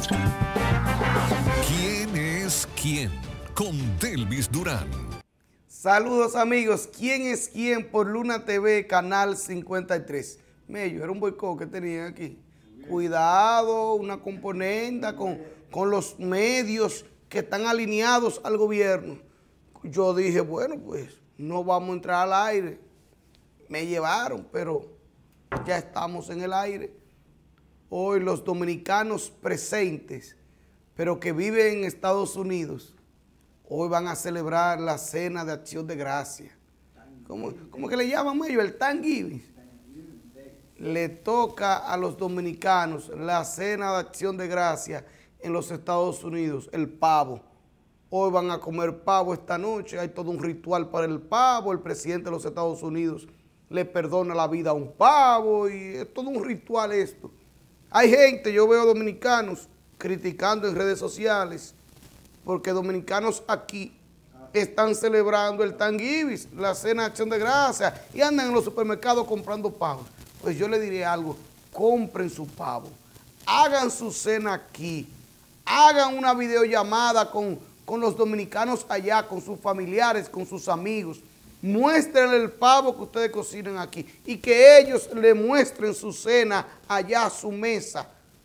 ¿Quién es quién? Con Delvis Durán. Saludos amigos, ¿quién es quién? Por Luna TV, Canal 53. Mello, era un boicot que tenían aquí. Cuidado, una componenda con los medios que están alineados al gobierno. Yo dije, bueno, pues no vamos a entrar al aire. Me llevaron, pero ya estamos en el aire. Hoy los dominicanos presentes, pero que viven en Estados Unidos, hoy van a celebrar la cena de acción de gracia. ¿Cómo que le llaman ellos? El Thanksgiving. Le toca a los dominicanos la cena de acción de gracia en los Estados Unidos, el pavo. Hoy van a comer pavo esta noche, hay todo un ritual para el pavo, el presidente de los Estados Unidos le perdona la vida a un pavo y es todo un ritual esto. Hay gente, yo veo dominicanos criticando en redes sociales porque dominicanos aquí están celebrando el Thanksgiving, la cena de acción de gracia, y andan en los supermercados comprando pavos. Pues yo le diré algo, compren su pavo, hagan su cena aquí, hagan una videollamada con los dominicanos allá, con sus familiares, con sus amigos, muéstrenle el pavo que ustedes cocinan aquí y que ellos le muestren su cena allá a su mesa.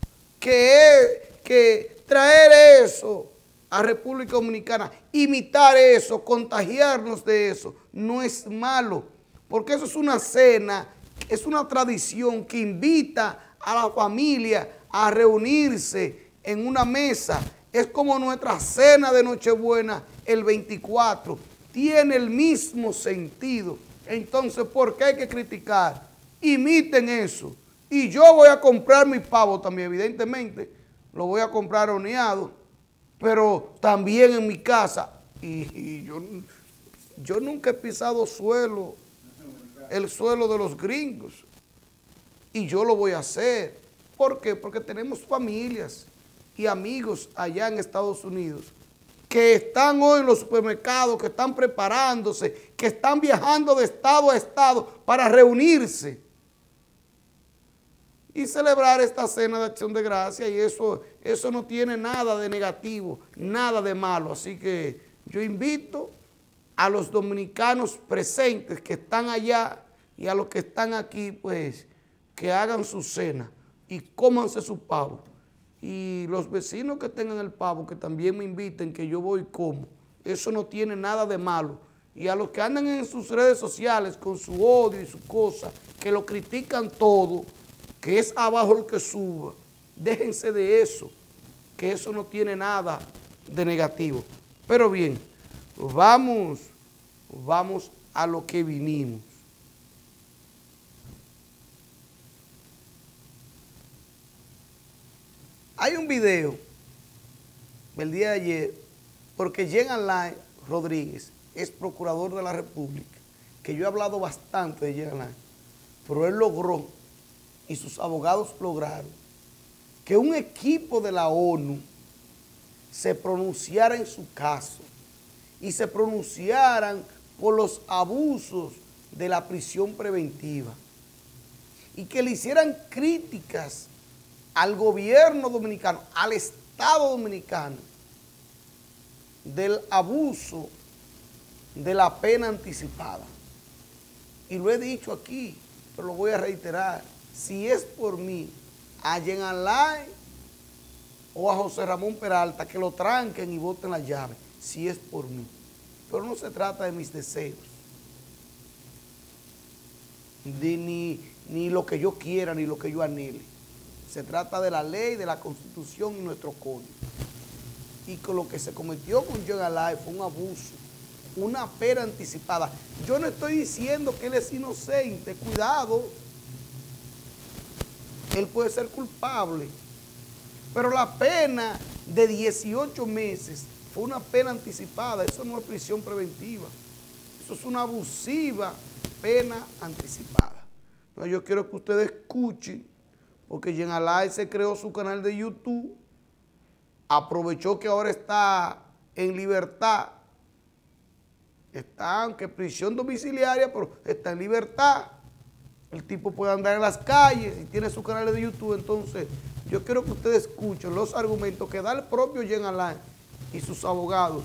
Que traer eso a República Dominicana, imitar eso, contagiarnos de eso, no es malo, porque eso es una cena, es una tradición que invita a la familia a reunirse en una mesa. Es como nuestra cena de Nochebuena el 24, tiene el mismo sentido. Entonces, ¿por qué hay que criticar? Imiten eso. Y yo voy a comprar mi pavo también, evidentemente, lo voy a comprar horneado, pero también en mi casa. Y yo nunca he pisado el suelo de los gringos. Y yo lo voy a hacer. ¿Por qué? Porque tenemos familias y amigos allá en Estados Unidos que están hoy en los supermercados, que están preparándose, que están viajando de estado a estado para reunirse y celebrar esta cena de acción de gracia, y eso no tiene nada de negativo, nada de malo. Así que yo invito a los dominicanos presentes que están allá y a los que están aquí, pues, que hagan su cena y cómanse su pavo. Y los vecinos que tengan el pavo, que también me inviten, que yo voy y como. Eso no tiene nada de malo. Y a los que andan en sus redes sociales con su odio y su cosa, que lo critican todo, que es abajo el que suba, déjense de eso, que eso no tiene nada de negativo. Pero bien, vamos a lo que vinimos. Hay un video del día de ayer, porque Jean Alain Rodríguez es procurador de la República, que yo he hablado bastante de Jean Alain, pero él logró, y sus abogados lograron, que un equipo de la ONU se pronunciara en su caso y se pronunciaran por los abusos de la prisión preventiva y que le hicieran críticas al gobierno dominicano, al Estado dominicano, del abuso de la pena anticipada. Y lo he dicho aquí, pero lo voy a reiterar. Si es por mí, a Jean Alain o a José Ramón Peralta, que lo tranquen y boten la llave, si es por mí. Pero no se trata de mis deseos, ni lo que yo quiera, ni lo que yo anhele. Se trata de la ley, de la Constitución y nuestro código. Y con lo que se cometió con Jean Alain fue un abuso, una pena anticipada. Yo no estoy diciendo que él es inocente, cuidado. Él puede ser culpable. Pero la pena de 18 meses fue una pena anticipada. Eso no es prisión preventiva. Eso es una abusiva pena anticipada. Entonces yo quiero que ustedes escuchen, porque Jean Alain se creó su canal de YouTube, aprovechó que ahora está en libertad, está, aunque prisión domiciliaria, pero está en libertad. El tipo puede andar en las calles y tiene su canal de YouTube, entonces yo quiero que ustedes escuchen los argumentos que da el propio Jean Alain y sus abogados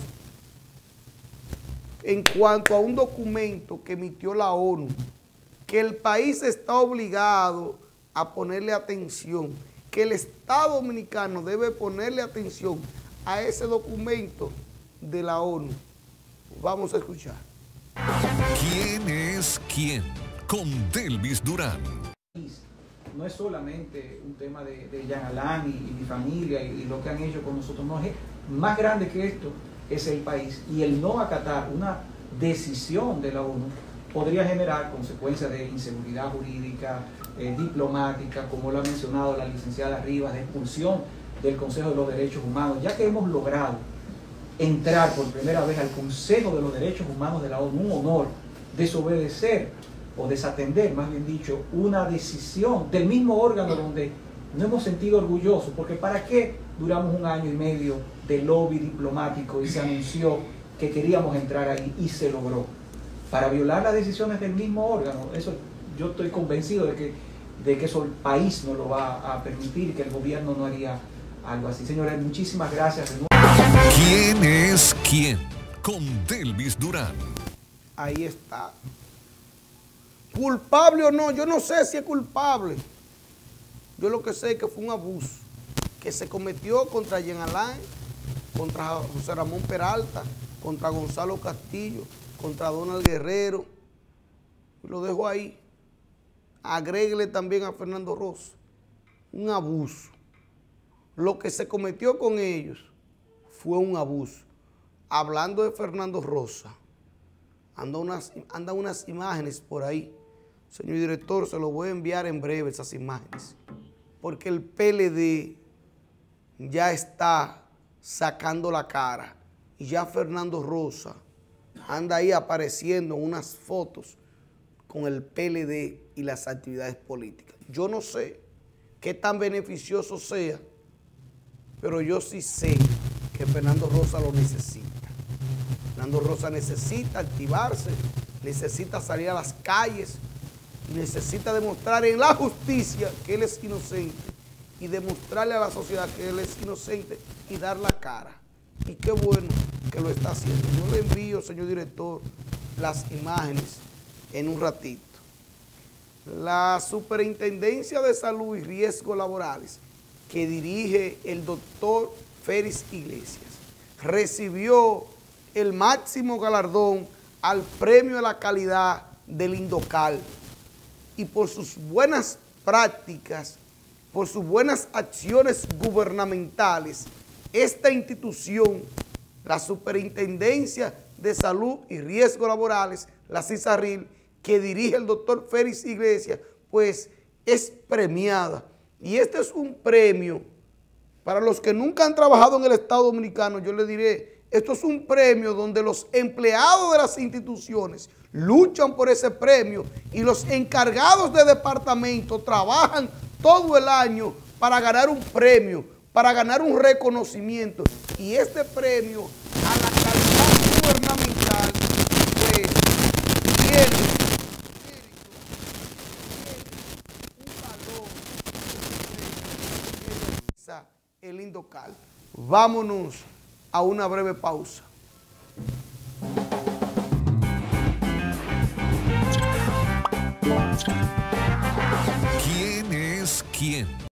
en cuanto a un documento que emitió la ONU, que el país está obligado a ponerle atención, que el Estado Dominicano debe ponerle atención a ese documento de la ONU. Vamos a escuchar. ¿Quién es quién? Con Delvis Durán. No es solamente un tema de Jean Alain y mi familia y lo que han hecho con nosotros, no, es más grande que esto, es el país. Y el no acatar una decisión de la ONU podría generar consecuencias de inseguridad jurídica, diplomática, como lo ha mencionado la licenciada Rivas, de expulsión del Consejo de los Derechos Humanos, ya que hemos logrado entrar por primera vez al Consejo de los Derechos Humanos de la ONU, un honor, desobedecer o desatender, más bien dicho, una decisión del mismo órgano donde no hemos sentido orgullosos, porque ¿para qué duramos 1 año y medio de lobby diplomático y se anunció que queríamos entrar ahí y se logró? Para violar las decisiones del mismo órgano. Eso yo estoy convencido de que eso el país no lo va a permitir y que el gobierno no haría algo así. Señores, muchísimas gracias de nuevo. ¿Quién es quién? Con Delvis Durán. Ahí está. ¿Culpable o no? Yo no sé si es culpable. Yo lo que sé es que fue un abuso que se cometió contra Jean Alain, contra José Ramón Peralta, contra Gonzalo Castillo, contra Donald Guerrero. Lo dejo ahí. Agréguele también a Fernando Rosa. Un abuso. Lo que se cometió con ellos fue un abuso. Hablando de Fernando Rosa, andan unas imágenes por ahí. Señor director, se lo voy a enviar en breve esas imágenes. Porque el PLD ya está sacando la cara. Y ya Fernando Rosa anda ahí apareciendo en unas fotos con el PLD y las actividades políticas. Yo no sé qué tan beneficioso sea, pero yo sí sé que Fernando Rosa lo necesita. Fernando Rosa necesita activarse, necesita salir a las calles, necesita demostrar en la justicia que él es inocente y demostrarle a la sociedad que él es inocente y dar la cara. Y qué bueno que lo está haciendo. Yo le envío, señor director, las imágenes en un ratito. La Superintendencia de Salud y Riesgos Laborales, que dirige el doctor Félix Iglesias, recibió el máximo galardón al Premio a la Calidad del Indocal. Y por sus buenas prácticas, por sus buenas acciones gubernamentales, esta institución, la Superintendencia de Salud y Riesgos Laborales, la CISARRIL, que dirige el doctor Félix Iglesias, pues es premiada. Y este es un premio para los que nunca han trabajado en el Estado Dominicano. Yo les diré, esto es un premio donde los empleados de las instituciones luchan por ese premio y los encargados de departamento trabajan todo el año para ganar un premio, para ganar un reconocimiento. Y este premio a la calidad gubernamental pues, tiene un valor que el Indocal. Vámonos a una breve pausa. ¿Quién es quién?